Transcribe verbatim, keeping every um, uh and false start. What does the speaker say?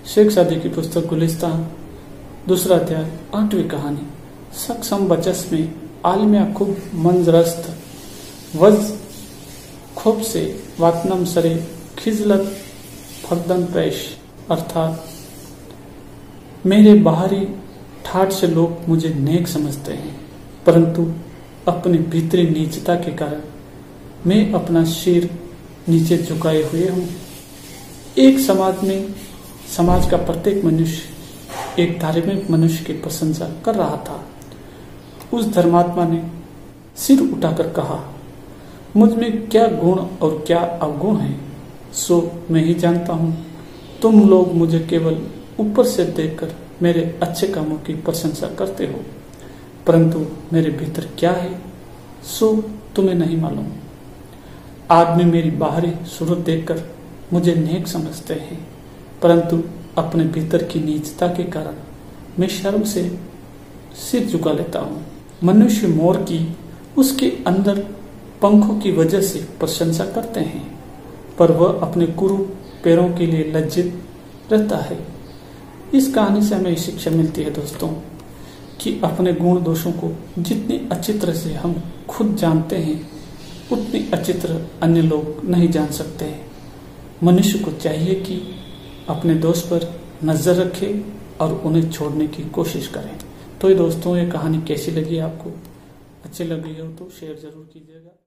शेख सादी की पुस्तक गुलिस्तान, दूसरा अध्याय, आठवीं कहानी। सक्षम बचस में आलमिया खूब मंजरस्त वज खूब से वातनम सरे खिजलत फर्दन पेश, अर्थात मेरे बाहरी ठाठ से लोग मुझे नेक समझते हैं, परंतु अपनी भीतरी नीचता के कारण मैं अपना सिर नीचे झुकाए हुए हूँ। एक समाज में समाज का प्रत्येक मनुष्य एक धार्मिक मनुष्य की प्रशंसा कर रहा था। उस धर्मात्मा ने सिर उठाकर कहा, मुझ में क्या गुण और क्या अवगुण है सो मैं ही जानता हूँ। तुम लोग मुझे केवल ऊपर से देखकर मेरे अच्छे कामों की प्रशंसा करते हो, परंतु मेरे भीतर क्या है सो तुम्हें नहीं मालूम। आदमी मेरी बाहरी सूरत देखकर मुझे नेक समझते हैं, परंतु अपने भीतर की नीचता के कारण मैं शर्म से सिर झुका लेता हूँ। मनुष्य मोर की उसके अंदर पंखों की वजह से प्रशंसा करते हैं, पर वह अपने कुरु पैरों के लिए लज्जित रहता है। इस कहानी से हमें शिक्षा मिलती है दोस्तों कि अपने गुण दोषों को जितनी अच्छी तरह से हम खुद जानते हैं, उतनी अच्छी तरह अन्य लोग नहीं जान सकते हैं। मनुष्य को चाहिए कि अपने दोष पर नजर रखे और उन्हें छोड़ने की कोशिश करें। तो ये दोस्तों, ये कहानी कैसी लगी आपको? अच्छी लगी हो तो शेयर जरूर कीजिएगा।